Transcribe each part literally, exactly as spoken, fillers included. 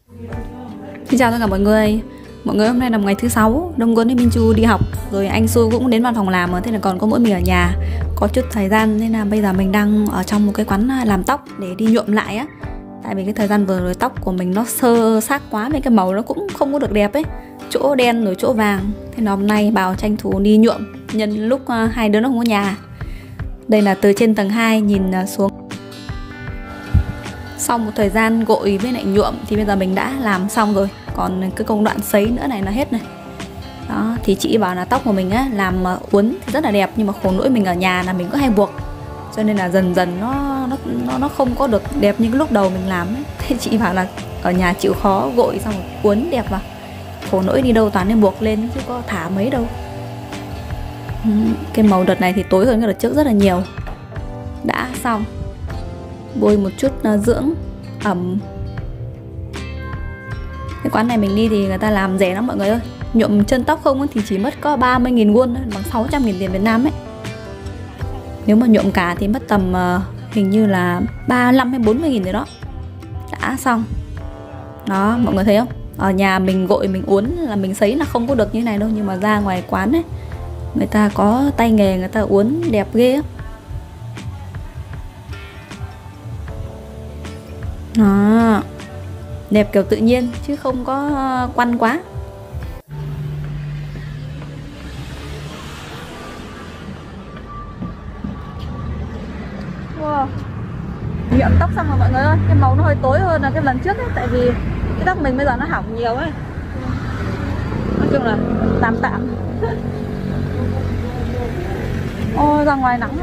Xin chào tất cả mọi người. Mọi người, hôm nay là một ngày thứ sáu, Đông Quân với Minh Chu đi học, rồi anh Su cũng đến văn phòng làm rồi, thế là còn có mỗi mình ở nhà. Có chút thời gian nên là bây giờ mình đang ở trong một cái quán làm tóc để đi nhuộm lại á. Tại vì cái thời gian vừa rồi tóc của mình nó sơ xác quá, với cái màu nó cũng không có được đẹp ấy, chỗ đen rồi chỗ vàng. Thế là hôm nay bảo tranh thủ đi nhuộm nhân lúc hai đứa nó không có nhà. Đây là từ trên tầng hai nhìn xuống. Sau một thời gian gội với lại nhuộm thì bây giờ mình đã làm xong rồi. Còn cái công đoạn sấy nữa này là hết này. Đó, thì chị bảo là tóc của mình á, làm uốn thì rất là đẹp, nhưng mà khổ nỗi mình ở nhà là mình cứ hay buộc, cho nên là dần dần nó nó nó, nó không có được đẹp như lúc đầu mình làm ấy. Thế chị bảo là ở nhà chịu khó gội xong rồi uốn đẹp vào. Khổ nỗi đi đâu toàn nên buộc lên chứ có thả mấy đâu. Cái màu đợt này thì tối hơn cái đợt trước rất là nhiều. Đã xong. Bôi một chút dưỡng ẩm. Cái quán này mình đi thì người ta làm rẻ lắm mọi người ơi. Nhuộm chân tóc không thì chỉ mất có ba mươi nghìn won, bằng sáu trăm nghìn tiền Việt Nam ấy. Nếu mà nhuộm cả thì mất tầm uh, hình như là ba mươi lăm hay bốn mươi nghìn rồi đó. Đã xong. Đó, mọi người thấy không? Ở nhà mình gội, mình uốn là mình sấy là không có được như này đâu. Nhưng mà ra ngoài quán ấy, người ta có tay nghề, người ta uốn đẹp ghê á. Đó. Đẹp kiểu tự nhiên chứ không có quăn quá. Wow. Nhuộm tóc xong rồi mọi người ơi. Cái màu nó hơi tối hơn là cái lần trước ấy. Tại vì cái tóc mình bây giờ nó hỏng nhiều ấy. Nói chung là tạm tạm. Ôi ra ngoài nắng ấy.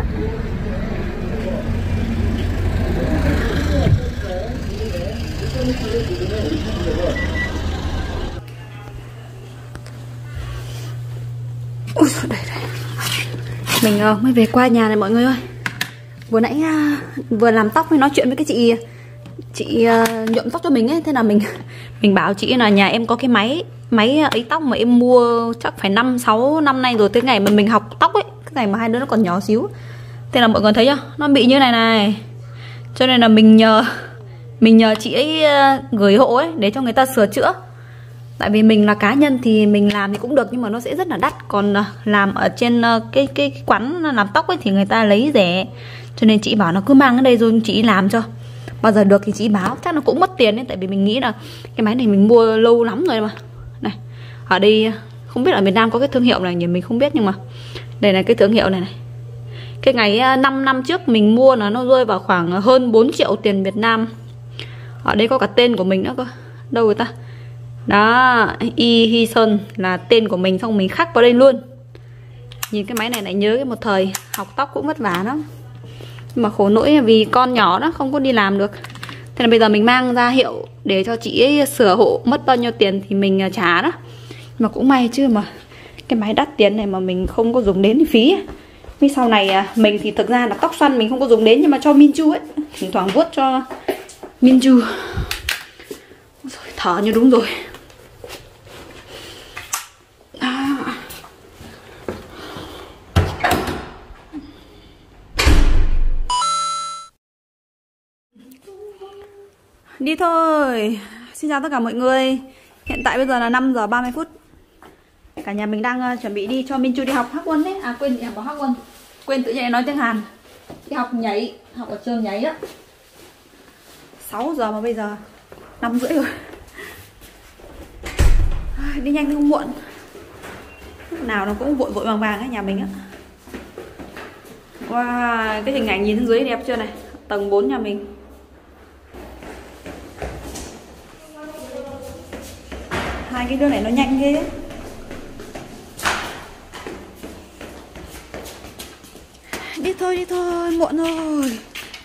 Ôi trời, đây đây. Mình uh, mới về qua nhà này mọi người ơi. Vừa nãy uh, vừa làm tóc mới nói chuyện với cái chị chị uh, nhuộm tóc cho mình ấy, thế là mình mình bảo chị là nhà em có cái máy máy ấy tóc mà em mua chắc phải năm sáu năm nay rồi, tới ngày mà mình học tóc ấy, cái ngày mà hai đứa nó còn nhỏ xíu. Thế là mọi người thấy chưa? Nó bị như này này. Cho nên là mình nhờ mình nhờ chị ấy uh, gửi hộ ấy để cho người ta sửa chữa. Tại vì mình là cá nhân thì mình làm thì cũng được, nhưng mà nó sẽ rất là đắt. Còn uh, làm ở trên uh, cái, cái cái quán làm tóc ấy thì người ta lấy rẻ. Cho nên chị bảo nó cứ mang cái đây rồi chị làm cho. Bao giờ được thì chị báo. Chắc nó cũng mất tiền ấy. Tại vì mình nghĩ là cái máy này mình mua lâu lắm rồi mà. Này, ở đây không biết ở Việt Nam có cái thương hiệu này nhỉ, mình không biết. Nhưng mà đây là cái thương hiệu này này. Cái ngày uh, năm năm trước mình mua là nó rơi vào khoảng hơn bốn triệu tiền Việt Nam. Ở đây có cả tên của mình nữa cơ. Đâu người ta? Đó, Y Hy Sơn là tên của mình, xong mình khắc vào đây luôn. Nhìn cái máy này lại nhớ cái một thời học tóc cũng vất vả lắm. Nhưng mà khổ nỗi vì con nhỏ đó không có đi làm được. Thế là bây giờ mình mang ra hiệu để cho chị ấy sửa hộ, mất bao nhiêu tiền thì mình trả đó. Nhưng mà cũng may chứ mà cái máy đắt tiền này mà mình không có dùng đến thì phí. Vì sau này mình thì thực ra là tóc xoăn mình không có dùng đến, nhưng mà cho Minh Chu ấy, thỉnh thoảng vuốt cho Minh Chu. Thở như đúng rồi. À. Đi thôi. Xin chào tất cả mọi người. Hiện tại bây giờ là năm giờ ba mươi phút. Cả nhà mình đang uh, chuẩn bị đi cho Minh Chu đi học Hắc Quân đấy. À quên, đi học Hắc Quân. Quên tự nhiên nói tiếng Hàn. Đi học nhảy, học ở trường nhảy á. sáu giờ mà bây giờ năm rưỡi rồi. Đi nhanh không muộn. Lúc nào nó cũng vội vội vàng vàng ấy nhà mình á. Wow, cái hình ảnh nhìn bên dưới đẹp chưa này. Tầng bốn nhà mình. Hai cái đứa này nó nhanh ghê ấy. Đi thôi, đi thôi, muộn rồi.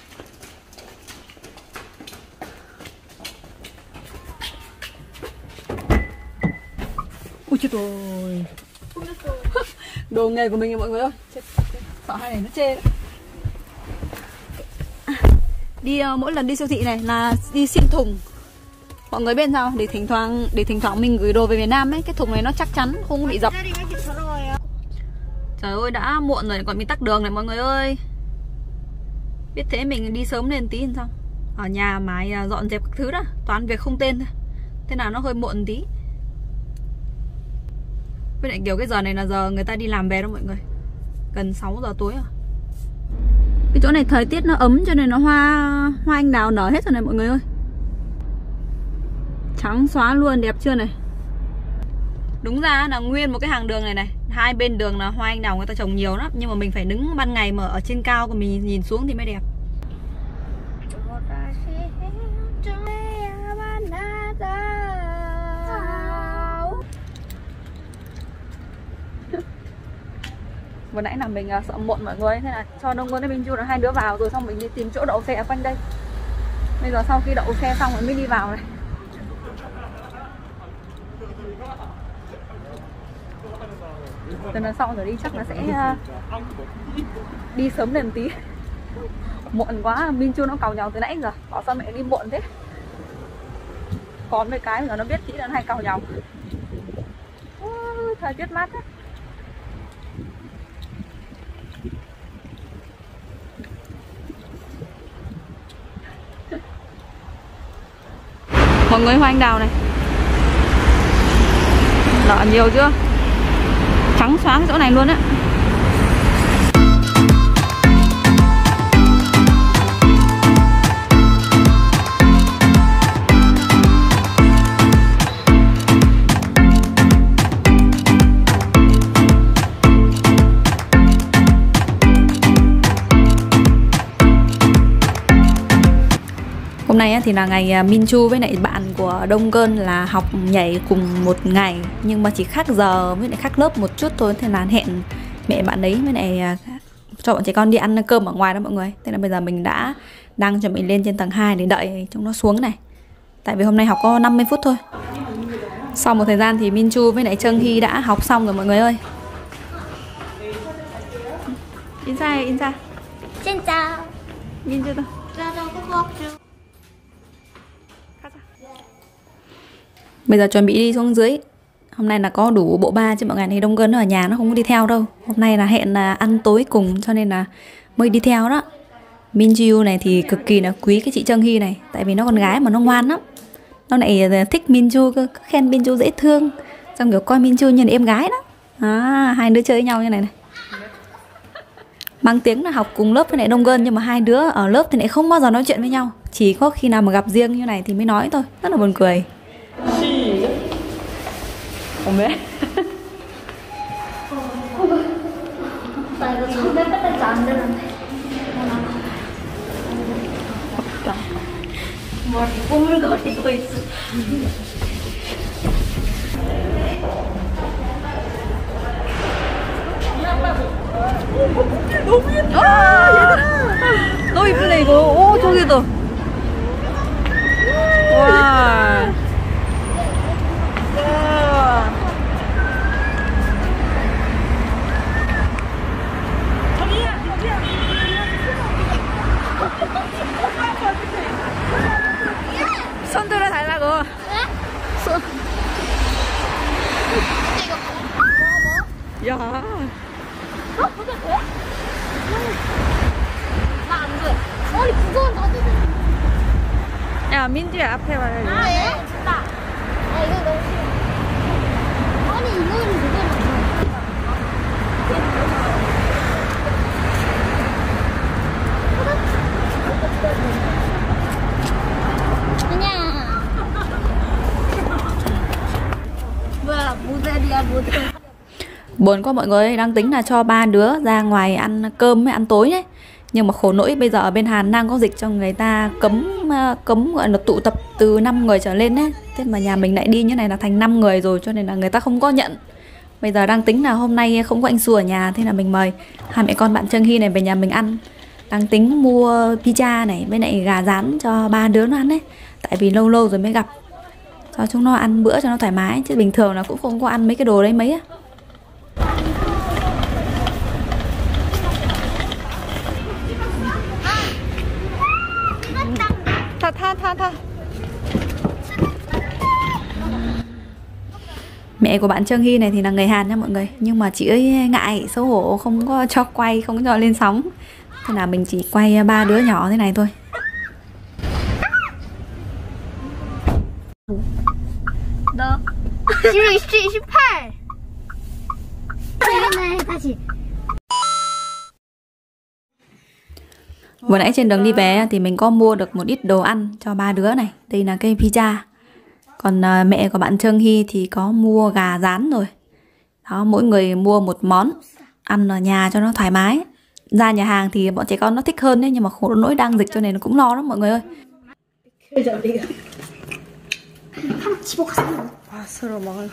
Ui chết rồi. Đồ nghề của mình mọi người ơi. Chết, sợ hai này nó chê đấy. Đi uh, mỗi lần đi siêu thị này là đi xin thùng. Mọi người biết sao? Để thỉnh thoảng để thỉnh thoảng mình gửi đồ về Việt Nam ấy, cái thùng này nó chắc chắn không bị dập. Trời ơi, đã muộn rồi còn bị tắc đường này mọi người ơi. Biết thế mình đi sớm lên tí làm sao. Ở nhà mãi dọn dẹp các thứ đó, toàn việc không tên thôi. thế nào nó hơi muộn tí. Với lại kiểu cái giờ này là giờ người ta đi làm về đó mọi người, gần sáu giờ tối rồi. Cái chỗ này thời tiết nó ấm cho nên nó hoa hoa anh đào nở hết rồi này mọi người ơi. Trắng xóa luôn, đẹp chưa này. Đúng ra là nguyên một cái hàng đường này này, hai bên đường là hoa anh đào người ta trồng nhiều lắm, nhưng mà mình phải đứng ban ngày mà ở trên cao của mình nhìn xuống thì mới đẹp. Vừa nãy là mình uh, sợ muộn mọi người, thế là cho Đông Quân với Minh Chu là hai đứa vào rồi xong mình đi tìm chỗ đậu xe ở quanh đây. Bây giờ sau khi đậu xe xong rồi mới đi vào này. Lần sau rồi đi chắc là sẽ uh, đi sớm lên tí. Muộn quá, Minh Chu nó càu nhàu từ nãy giờ, bảo sao mẹ đi muộn thế. Còn mấy cái mà nó biết kỹ là nó hay càu nhàu. uh, Thời tiết mát thế. Mọi người hoa anh đào này nở nhiều chưa, trắng xóa cái chỗ này luôn á. Hôm nay thì là ngày Minh Chu với lại bạn của Đông Cơn là học nhảy cùng một ngày, nhưng mà chỉ khác giờ với lại khác lớp một chút thôi. Thế là hẹn mẹ bạn ấy với lại cho bọn trẻ con đi ăn cơm ở ngoài đó mọi người. Thế là bây giờ mình đã đang chuẩn bị lên trên tầng hai để đợi chúng nó xuống này. Tại vì hôm nay học có năm mươi phút thôi. Sau một thời gian thì Minh Chu với lại Trương Hy đã học xong rồi mọi người ơi. Insa, Insa. Xin chào. Minh Chu đâu? Bây giờ chuẩn bị đi xuống dưới. Hôm nay là có đủ bộ ba chứ mọi ngày này Đông Cơn ở nhà nó không có đi theo đâu. Hôm nay là hẹn là ăn tối cùng cho nên là mới đi theo đó. Minh Chu này thì cực kỳ là quý cái chị Trương Hy này, tại vì nó con gái mà nó ngoan lắm. Nó lại thích Minh Chu cơ, khen Minh Chu dễ thương. Xong kiểu coi Minh Chu như là em gái đó. À, hai đứa chơi với nhau như này này. Mang tiếng là học cùng lớp với lại Đông Cơn, nhưng mà hai đứa ở lớp thì lại không bao giờ nói chuyện với nhau. Chỉ có khi nào mà gặp riêng như này thì mới nói thôi. Rất là buồn cười. Không biết. 너무 이쁘네 이거. 오 저기도. 와. 손 들어 달라고. 손. 야. 어? 그게 돼? 나 안 돼. 아니 그건 나도 돼. 야 민주야 앞에 와야지. 아 예? 됐다. 아 이거 너무 싫어. 아니 이거는 그대로. 그냥 뭐야 모델이야 모델. Buồn quá mọi người, đang tính là cho ba đứa ra ngoài ăn cơm với ăn tối đấy. Nhưng mà khổ nỗi bây giờ ở bên Hàn đang có dịch cho người ta cấm cấm gọi là tụ tập từ năm người trở lên đấy. Thế mà nhà mình lại đi như này là thành năm người rồi, cho nên là người ta không có nhận. Bây giờ đang tính là hôm nay không có anh Xu ở nhà, thế là mình mời hai mẹ con bạn Trương Hy này về nhà mình ăn. Đang tính mua pizza này với lại gà rán cho ba đứa nó ăn đấy. Tại vì lâu lâu rồi mới gặp, cho chúng nó ăn bữa cho nó thoải mái, chứ bình thường là cũng không có ăn mấy cái đồ đấy mấy á. Tha tha tha tha. Mẹ của bạn Trương Hy này thì là người Hàn nha mọi người, nhưng mà chị ấy ngại xấu hổ không có cho quay, không có cho lên sóng. Thế là mình chỉ quay ba đứa nhỏ thế này thôi. 십칠, 십팔. này 다시. Vừa nãy trên đường đi về thì mình có mua được một ít đồ ăn cho ba đứa này. Đây là cây pizza. Còn uh, mẹ của bạn Trương Hy thì có mua gà rán rồi. Đó, mỗi người mua một món ăn ở nhà cho nó thoải mái. Ra nhà hàng thì bọn trẻ con nó thích hơn đấy, nhưng mà khổ nỗi đang dịch cho nên nó cũng lo lắm mọi người ơi. 아, 서로 먹을래.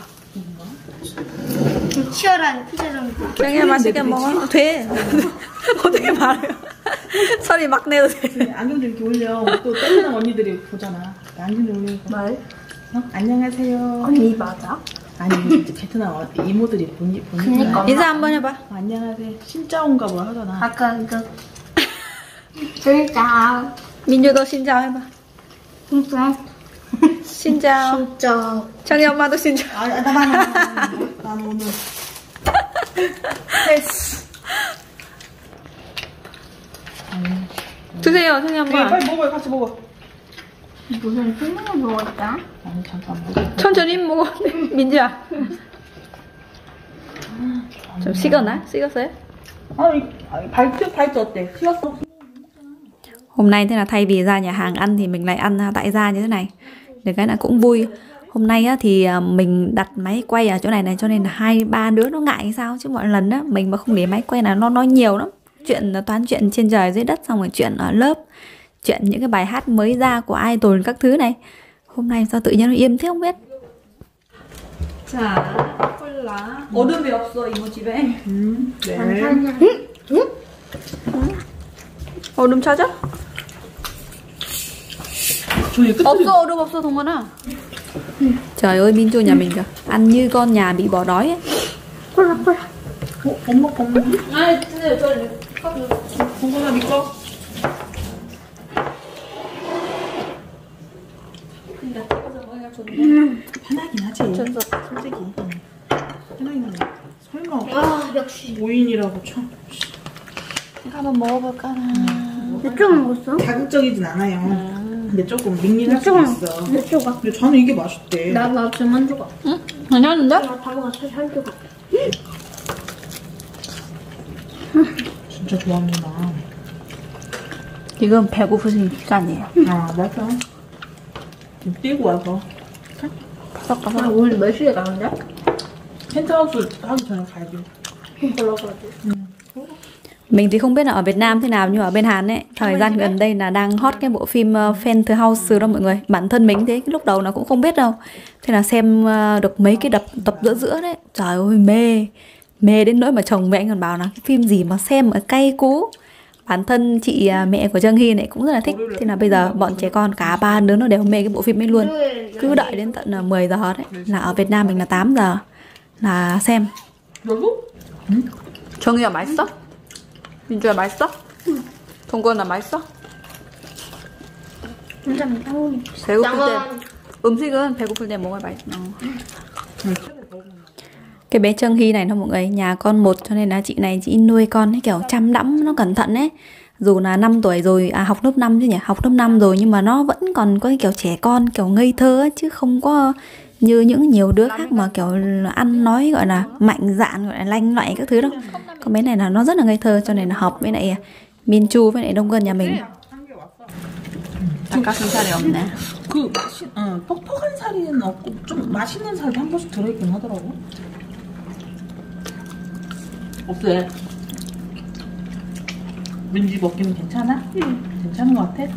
치열한 피자랑. 그냥 맛있게 먹어. 돼. 어떻게 말해요? 소리 막 내도 돼. 안경 좀 이렇게 올려. 또 떼는 언니들이 보잖아. 안경 좀 올리고. 말? 어? 안녕하세요. 언니 맞아? 아니 이제 베트남 이모들이 보니 보니. 그니까. 인사 한번 해봐. 어, 안녕하세요. 신짜온가 뭐 하잖아. 아까 그 진짜 민주도 신자오 해봐. 진짜 신자오. 진짜 정희 엄마도 신자오. 아, 나만 난 오늘 패스. 드세요, 정희 엄마. 빨리 먹어요. 같이 먹어. 무슨 생명을 먹었다? 아니 잠깐 먹어. 천천히 먹어. 민주야. 좀 식었나? 식었어요? 아니 발표 발표 어때? 식었어? Hôm nay thế là thay vì ra nhà hàng ăn thì mình lại ăn tại gia như thế này. Để cái là cũng vui. Hôm nay á, thì mình đặt máy quay ở chỗ này này cho nên là hai ba đứa nó ngại hay sao, chứ mọi lần á mình mà không để máy quay là nó nói nhiều lắm. Chuyện toán chuyện trên trời dưới đất, xong rồi chuyện ở lớp, chuyện những cái bài hát mới ra của idol các thứ này. Hôm nay sao tự nhiên nó im thế không biết. 자, 콜라. 얼음이 없어 이모 집에. 음, 네. 응? 얼음 찾아? 저기 끝에 없어, 얼음 없어 동건아. Trời ơi, Minju nhà mình kìa, ăn như con nhà bị bỏ đói ấy. 콜라 콜라. 어, 엄마 엄마. 아, 근데 저 동건아 네 거. 편하긴 하지. 솔직히. 편하긴 하네. 설마 아 역시. 오인이라고 참. 한번 먹어볼까? 몇 조각 먹었어? 자극적이진 않아요. 근데 조금 밍밍할 몇 수 조각? 있어. 몇 조각? 근데 저는 이게 맛있대. 나나 지금 한 조각. 응? 괜찮은데? 나 다모가 사실 한 조각. 진짜 좋아하는구나. 지금 배고프신 시간이에요. 아 맞아. 지금 뛰고 와서 바삭바삭. 아 오늘 몇 시에 가는데? 펜트하우스 하기 전에 가야지. 골라가지고. Mình thì không biết là ở Việt Nam thế nào, nhưng mà ở bên Hàn ấy, thời gian gần đây là đang hot cái bộ phim uh, Penthouse đó mọi người. Bản thân mình thế, lúc đầu nó cũng không biết đâu. Thế là xem uh, được mấy cái đập tập giữa giữa đấy. Trời ơi, mê. Mê đến nỗi mà chồng với anh còn bảo là cái phim gì mà xem mà cay cú. Bản thân chị uh, mẹ của Trương Hy này cũng rất là thích. Thế là bây giờ bọn trẻ con cả ba đứa nó đều mê cái bộ phim ấy luôn. Cứ đợi đến tận uh, mười giờ đấy. Là ở Việt Nam mình là tám giờ là xem. 응? 정희야 맛있어? 민주야 맛있어? 응. 동건아 맛있어? 진짜 짱. 배고플 때 음식은 배고플 때 먹어야 맛있어. Cái bé Trương Hy này nó mọi người, nhà con một cho nên là chị này chị nuôi con ấy kiểu chăm đẫm, nó cẩn thận ấy. Dù là năm tuổi rồi, à học lớp năm chứ nhỉ, học lớp năm rồi nhưng mà nó vẫn còn có cái kiểu trẻ con, kiểu ngây thơ ấy, chứ không có như những nhiều đứa khác mà kiểu ăn nói gọi là mạnh dạn, gọi là lanh loạy các thứ đâu. Con bé này là nó rất là ngây thơ, cho nên là hợp với lại Minju với lại Đông Quân nhà mình. 닭가슴살이 없네. 그 맛이, 어, 퍽퍽한 살이는 없고 좀 맛있는 살도 한 번씩 들어있긴 하더라고. 어때? 민지 먹기는 괜찮아? 응. 괜찮은 것 같아?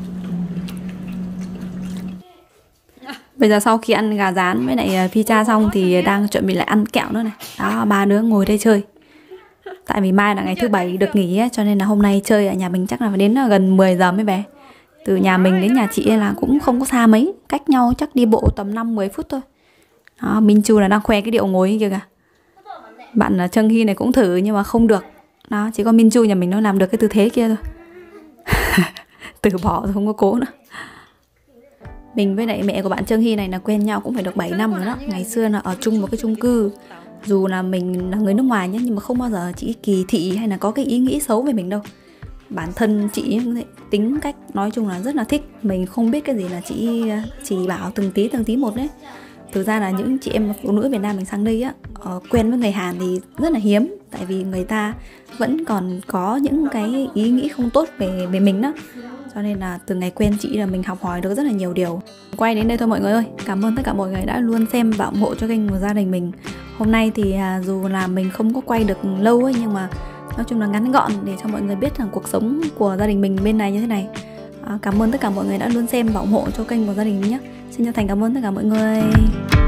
Bây giờ sau khi ăn gà rán với lại pizza xong thì đang chuẩn bị lại ăn kẹo nữa này. Đó, ba đứa ngồi đây chơi. Tại vì mai là ngày thứ bảy được nghỉ ấy, cho nên là hôm nay chơi ở nhà mình chắc là phải đến gần mười giờ mới về. Từ nhà mình đến nhà chị là cũng không có xa mấy, cách nhau chắc đi bộ tầm năm mười phút thôi. Đó, Minju là đang khoe cái điệu ngồi kia kìa. Bạn Trương Hy này cũng thử nhưng mà không được. Đó, chỉ có Minju nhà mình nó làm được cái tư thế kia thôi. Từ bỏ rồi, không có cố nữa. Mình với lại mẹ của bạn Trương Hy này là quen nhau cũng phải được bảy năm rồi đó. Ngày xưa là ở chung một cái chung cư. Dù là mình là người nước ngoài nhé, nhưng mà không bao giờ chị kỳ thị hay là có cái ý nghĩ xấu về mình đâu. Bản thân chị tính cách nói chung là rất là thích. Mình không biết cái gì là chị chỉ bảo từng tí từng tí một đấy. thực ra là những chị em phụ nữ Việt Nam mình sang đây á, uh, quen với người Hàn thì rất là hiếm. Tại vì người ta vẫn còn có những cái ý nghĩ không tốt về, về mình đó. Cho nên là từ ngày quen chị là mình học hỏi được rất là nhiều điều. Quay đến đây thôi mọi người ơi. Cảm ơn tất cả mọi người đã luôn xem và ủng hộ cho kênh của gia đình mình. Hôm nay thì à, dù là mình không có quay được lâu ấy, nhưng mà nói chung là ngắn gọn để cho mọi người biết rằng cuộc sống của gia đình mình bên này như thế này. à, Cảm ơn tất cả mọi người đã luôn xem và ủng hộ cho kênh của gia đình mình nhé. Xin chân thành cảm ơn tất cả mọi người.